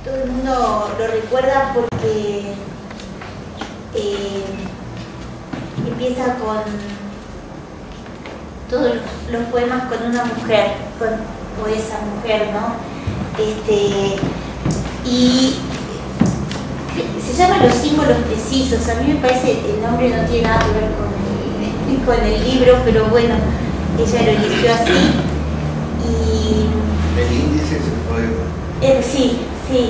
todo el mundo lo recuerda porque empieza con todos los poemas con una mujer, o esa mujer, ¿no? Y se llama Los símbolos precisos. A mí me parece el nombre no tiene nada que ver con el libro, pero bueno, ella lo eligió así. Y el índice es el poema. Sí.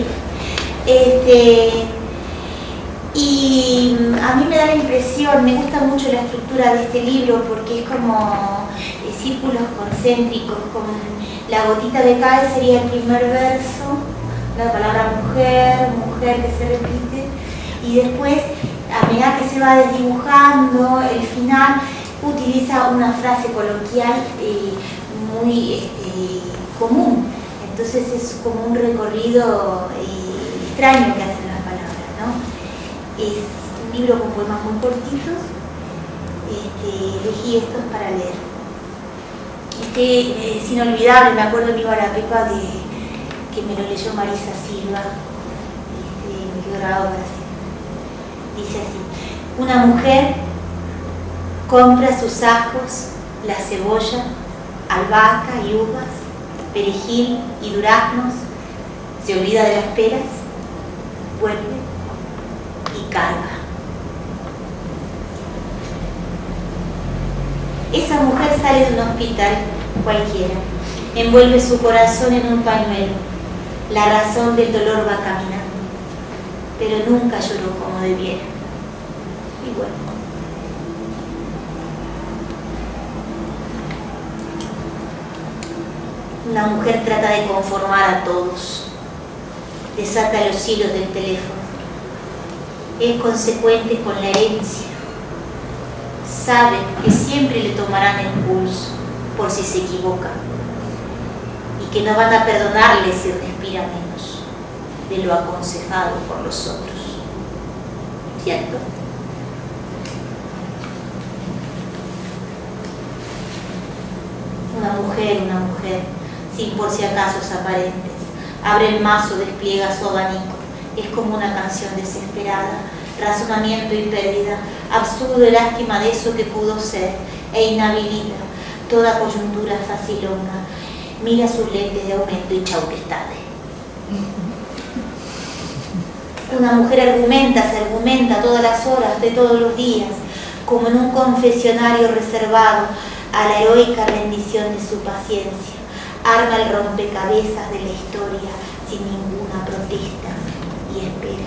Y a mí me da la impresión, me gusta mucho la estructura de este libro porque es como círculos concéntricos, con la gotita que cae sería el primer verso, la palabra mujer que se repite, y después, a medida que se va desdibujando, el final utiliza una frase coloquial muy común. Entonces es como un recorrido extraño que hacen las palabras, ¿no? Es un libro con poemas muy cortitos. Elegí estos para leer. Es inolvidable, me acuerdo en Iba la Pepa que me lo leyó Marisa Silva. Me quedó grabado así. Dice así: una mujer compra sus ajos, la cebolla, albahaca y uvas, perejil y duraznos, se olvida de las peras, vuelve y carga. Esa mujer sale de un hospital cualquiera, envuelve su corazón en un pañuelo, la razón del dolor va caminando, pero nunca lloró como debiera. Y bueno. Una mujer trata de conformar a todos, desata los hilos del teléfono, es consecuente con la herencia, sabe que siempre le tomarán el pulso por si se equivoca y que no van a perdonarle si respira menos de lo aconsejado por los otros. ¿Cierto? Una mujer, sin por si acasos aparentes, abre el mazo, despliega su abanico, es como una canción desesperada, razonamiento y pérdida, absurdo y lástima de eso que pudo ser, e inhabilita toda coyuntura facilonga, mira sus lentes de aumento y chau que es tarde. Una mujer se argumenta todas las horas de todos los días, como en un confesionario reservado a la heroica rendición de su paciencia. Arma el rompecabezas de la historia sin ninguna protesta y espera.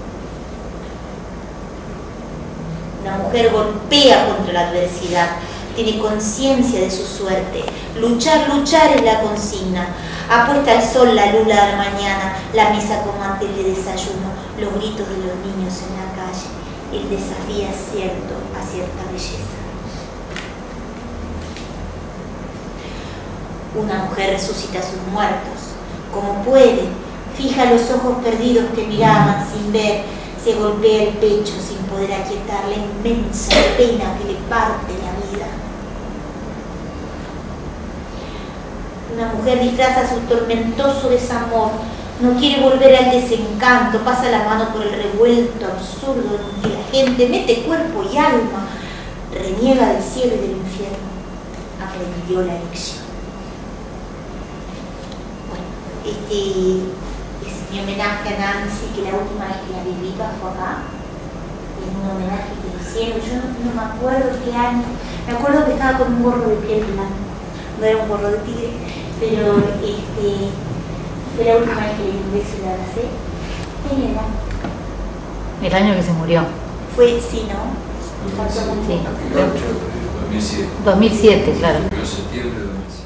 Una mujer golpea contra la adversidad, tiene conciencia de su suerte. Luchar es la consigna. Apuesta al sol la luna de la mañana, la mesa con mantel de desayuno, los gritos de los niños en la calle. El desafío es cierto a cierta belleza. Una mujer resucita a sus muertos, como puede, fija los ojos perdidos que miraban sin ver, se golpea el pecho sin poder aquietar la inmensa pena que le parte la vida. Una mujer disfraza su tormentoso desamor, no quiere volver al desencanto, pasa la mano por el revuelto absurdo en que la gente mete cuerpo y alma, reniega del cielo y del infierno, aprendió la lección. Es mi homenaje a Nancy, que la última vez que la vi viva fue acá, en un homenaje que hicieron. Yo no me acuerdo qué año, me acuerdo que estaba con un gorro de piel blanca, no era un gorro de tigre, pero fue la última vez que le di un beso y la abracé. ¿Qué era? El año que se murió. Fue, sí, ¿no? Me faltó un poco. 2007, claro. En septiembre de 2007.